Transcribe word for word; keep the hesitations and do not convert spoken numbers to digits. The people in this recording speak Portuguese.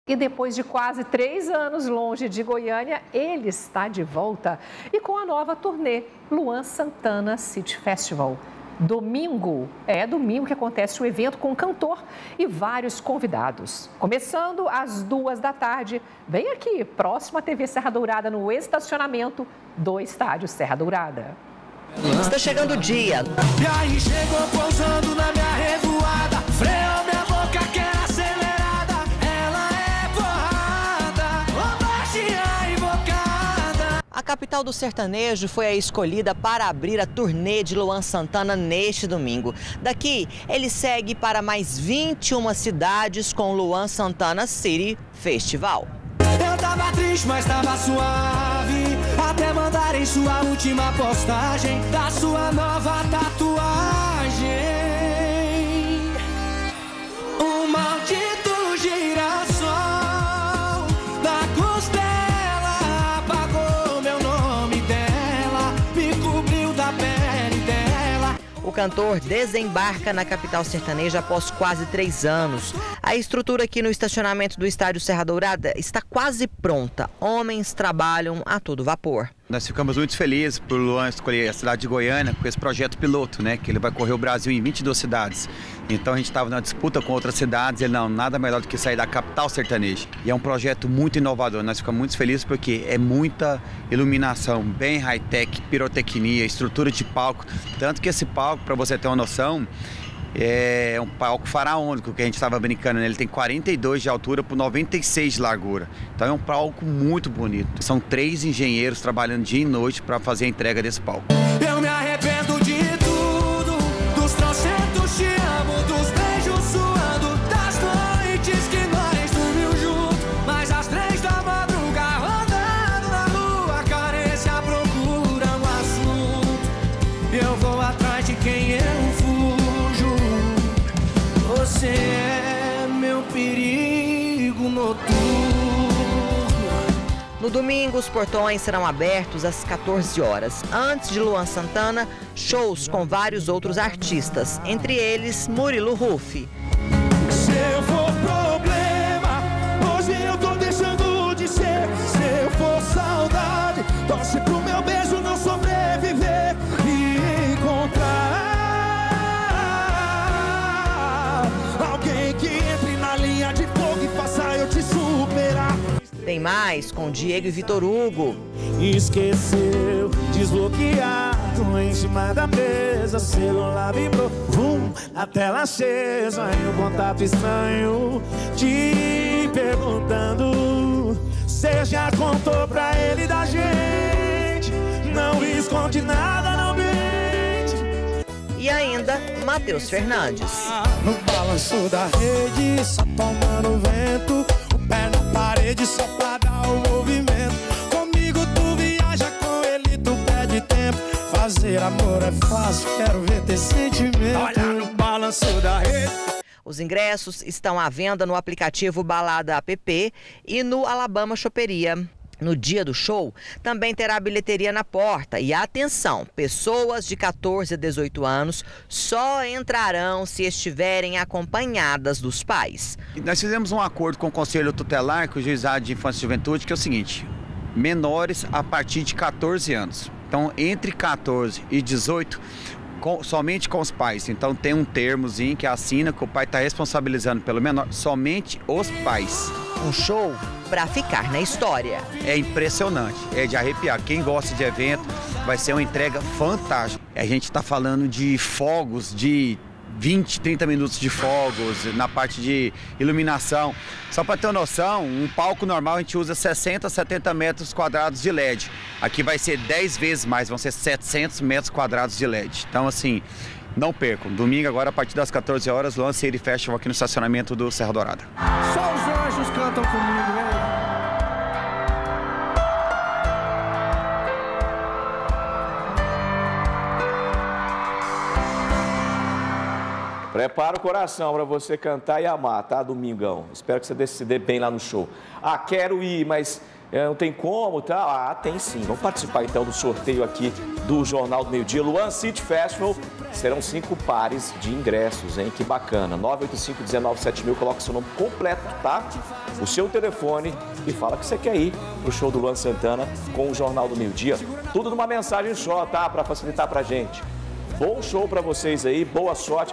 E depois de quase três anos longe de Goiânia, ele está de volta. E com a nova turnê, Luan Santana City Festival. Domingo, é domingo que acontece o evento com o cantor e vários convidados. Começando às duas da tarde, vem aqui, próximo à T V Serra Dourada, no estacionamento do estádio Serra Dourada. Está chegando o dia. E aí chegou pousando na minha revoada, freou minha boca que era acelerada, ela é porrada, ô baixinha invocada. A capital do sertanejo foi a escolhida para abrir a turnê de Luan Santana neste domingo. Daqui, ele segue para mais vinte e uma cidades com o Luan Santana City Festival. Eu tava triste, mas tava suave, até mandarem sua última postagem da sua nova tatuagem. Um maldito girassol na costela apagou meu nome dela, me cobriu da pele dela. O cantor desembarca na capital sertaneja após quase três anos. A estrutura aqui no estacionamento do estádio Serra Dourada está quase pronta. Homens trabalham a todo vapor. Nós ficamos muito felizes por Luan escolher a cidade de Goiânia com esse projeto piloto, né? Que ele vai correr o Brasil em vinte e duas cidades. Então a gente estava na disputa com outras cidades e ele, não, nada melhor do que sair da capital sertaneja. E é um projeto muito inovador. Nós ficamos muito felizes porque é muita iluminação, bem high-tech, pirotecnia, estrutura de palco. Tanto que esse palco, para você ter uma noção, é um palco faraônico que a gente estava brincando, né? Ele tem quarenta e dois de altura por noventa e seis de largura. Então é um palco muito bonito. São três engenheiros trabalhando dia e noite para fazer a entrega desse palco. Eu me arrependo de tudo, dos trocentos te amo, dos beijos suando, das noites que nós dormimos juntos, mas às três da madrugada rodando na rua, carência procura um assunto. Eu vou atrás de quem eu fujo. Você é meu perigo noturno. No domingo, os portões serão abertos às quatorze horas. Antes de Luan Santana, shows com vários outros artistas, entre eles Murilo Huff. Se eu for problema, hoje eu tô deixando de ser. Se eu for saudade, torce pro meu beijo não sobreviver e encontrar alguém que entre na linha de fogo e faça eu te superar. Tem mais com Diego e Vitor Hugo. Esqueceu, desbloqueado em cima da mesa, celular vibrou, vum, a tela acesa e um contato estranho te perguntando. Cê já contou pra ele da gente, não esconde nada, não mente. E ainda Matheus Fernandes. No balanço da rede, só tomando vento, o pé na parede só pra dar o movimento. Comigo tu viaja, com ele tu perde tempo. Fazer amor é fácil, quero ver ter sentimento. Olha no balanço da rede. Os ingressos estão à venda no aplicativo Balada App e no Alabama Choperia. No dia do show, também terá bilheteria na porta. E atenção, pessoas de quatorze a dezoito anos só entrarão se estiverem acompanhadas dos pais. Nós fizemos um acordo com o Conselho Tutelar, com o Juizado de Infância e Juventude, que é o seguinte: menores a partir de quatorze anos. Então, entre quatorze e dezoito, com, somente com os pais. Então, tem um termozinho que assina que o pai está responsabilizando pelo menor, somente os pais. Um show para ficar na história. É impressionante, é de arrepiar. Quem gosta de evento, vai ser uma entrega fantástica. A gente está falando de fogos, de vinte, trinta minutos de fogos, na parte de iluminação. Só para ter uma noção, um palco normal a gente usa sessenta, setenta metros quadrados de L E D. Aqui vai ser dez vezes mais, vão ser setecentos metros quadrados de L E D. Então, assim, não percam. Domingo, agora, a partir das quatorze horas, Luan City Festival aqui no estacionamento do Serra Dourada. Só os anjos cantam comigo, né? Prepara o coração para você cantar e amar, tá? Domingão. Espero que você se dê bem lá no show. Ah, quero ir, mas É, não tem como, tá? Ah, tem sim. Vamos participar então do sorteio aqui do Jornal do Meio Dia. Luan City Festival. Serão cinco pares de ingressos, hein? Que bacana. nove oito cinco, um nove sete mil. Coloca seu nome completo, tá? O seu telefone e fala que você quer ir pro show do Luan Santana com o Jornal do Meio Dia. Tudo numa mensagem só, tá? Para facilitar pra gente. Bom show pra vocês aí. Boa sorte.